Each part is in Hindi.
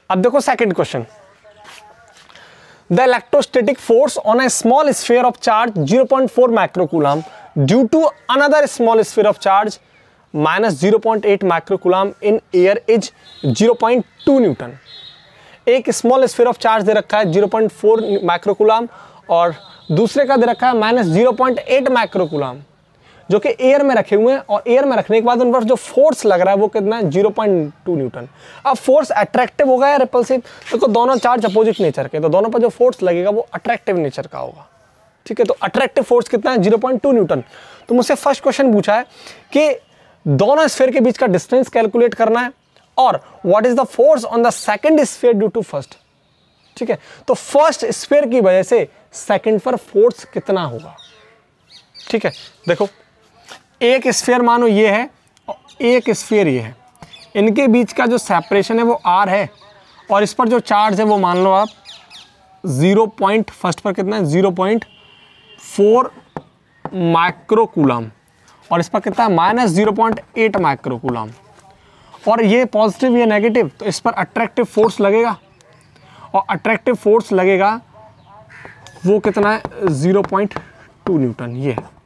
अब देखो second question, the electrostatic force on a small sphere of charge 0.4 microcoulomb due to another small sphere of charge -0.8 microcoulomb in air is 0.2 newton. एक स्मॉल स्फीयर ऑफ चार्ज दे रखा है 0.4 माइक्रोकूलम और दूसरे का दे रखा है -0.8 माइक्रोकूलम, जो कि एयर में रखे हुए हैं, और एयर में रखने के बाद उन पर जो फोर्स लग रहा है वो कितना है 0.2 न्यूटन। अब फोर्स अट्रैक्टिव होगा या रिपल्सिव? देखो दोनों चार्ज अपोजिट नेचर के, तो दोनों पर जो फोर्स लगेगा वो अट्रैक्टिव नेचर का होगा, ठीक है। तो अट्रैक्टिव फोर्स कितना है 0.2 न्यूटन। तो मुझसे फर्स्ट क्वेश्चन पूछा है कि दोनों स्फीयर के बीच का डिस्टेंस कैलकुलेट करना है और what is the force on the second sphere due to first, ठीक है। तो फर्स्ट स्फीयर की वजह से सेकंड पर फोर्स कितना होगा, ठीक है। देखो एक स्फीयर मानो ये है और एक स्फीयर ये है, इनके बीच का जो सेपरेशन है वो r है, और इस पर जो चार्ज है वो मान लो आप 0. फर्स्ट पर कितना है 0.4 माइक्रोकूलम, और इस पर कितना है -0.8 माइक्रोकूलम, और ये पॉजिटिव ये नेगेटिव, तो इस पर अट्रैक्टिव फोर्स लगेगा, और अट्रैक्टिव फोर्स लगेगा वो कितना है 0.2 न्यूटन ये है।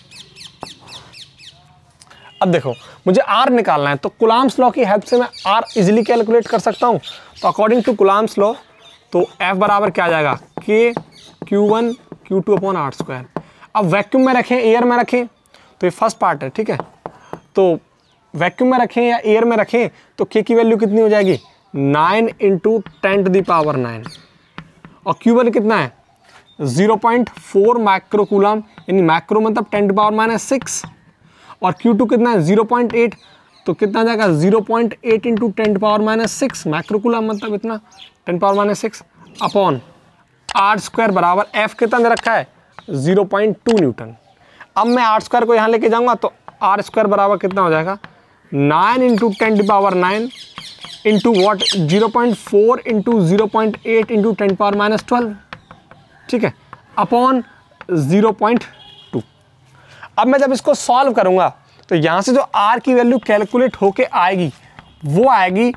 अब देखो मुझे R निकालना है, तो कुलाम्स लॉ की हेल्प से मैं R इजीली कैलकुलेट कर सकता हूँ। तो अकॉर्डिंग टू कुलाम्स लॉ तो F बराबर क्या आ जाएगा K Q1 Q2 upon R²। अब वैक्यूम में रखें एयर में रखें, तो ये फर्स्ट पार्ट है, ठीक है। तो वैक्यूम में रखें या एयर में रखें तो K की वैल्यू कितनी हो जाएगी 9 × 10⁹, और Q1 कितना है 0.4 माइक्रोकूलम, यानी माइक्रो मतलब 10⁻⁶, और Q2 कितना है 0.8, तो कितना जाएगा 0.8 × 10⁻⁶, माइक्रोकूलम मतलब इतना 10⁻⁶, अपॉन R² बराबर F कितना दे रखा है 0.2 न्यूटन। अब मैं R² को यहाँ लेके जाऊँगा तो R² बराबर कितना हो जाएगा 9 × 10⁹ इंटू वॉट 0.4 × 0.8 × 10⁻12, ठीक है, अपॉन 0.2। अब मैं जब इसको सॉल्व करूंगा तो यहां से जो R की वैल्यू कैलकुलेट होके आएगी वो आएगी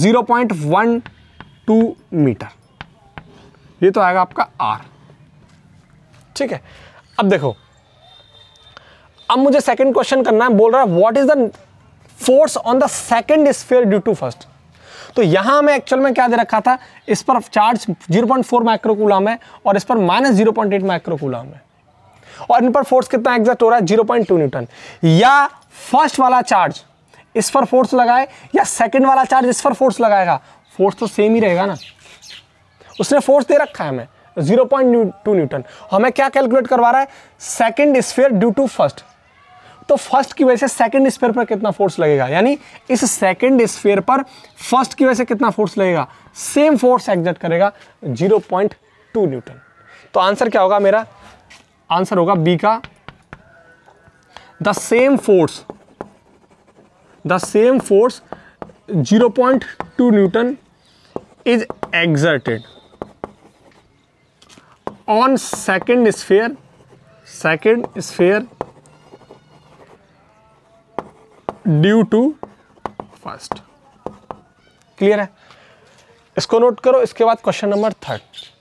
0.12 मीटर, ये तो आएगा आपका R, ठीक है। अब देखो अब मुझे सेकंड क्वेश्चन करना है, बोल रहा है what is the force on the second sphere due to first. तो यहां में एक्चुअल में क्या दे रखा था, इस पर चार्ज 0.4 माइक्रोकूलम है और इस पर -0.8 माइक्रोकूलम है, और इन पर फोर्स कितना एग्जैक्ट हो रहा है 0.2 न्यूटन। या फर्स्ट वाला चार्ज इस पर फोर्स लगाए या सेकंड वाला चार्ज इस पर फोर्स लगाएगा, फोर्स तो सेम ही रहेगा ना। उसने फोर्स दे रखा है हमें 0.2 न्यूटन, हमें क्या कैलकुलेट करवा रहा है second sphere due to first. तो फर्स्ट की वजह से सेकंड स्फीयर पर कितना फोर्स लगेगा, यानी इस सेकंड स्फीयर पर फर्स्ट की वजह से कितना फोर्स लगेगा, सेम फोर्स एग्जर्ट करेगा 0.2 न्यूटन। तो आंसर क्या होगा मेरा, आंसर होगा बी का the same force 0.2 newton is exerted on second sphere due to first. Clear है, इसको नोट करो। इसके बाद क्वेश्चन नंबर 3।